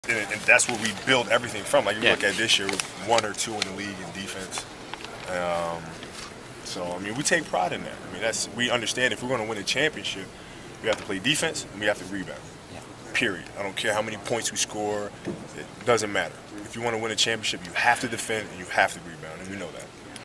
And that's where we build everything from. Like you look at this year, with 1 or 2 in the league in defense. So I mean, we take pride in that. I mean, we understand if we're going to win a championship, we have to play defense and we have to rebound. Period. I don't care how many points we score. It doesn't matter. If you want to win a championship, you have to defend and you have to rebound, and we know that.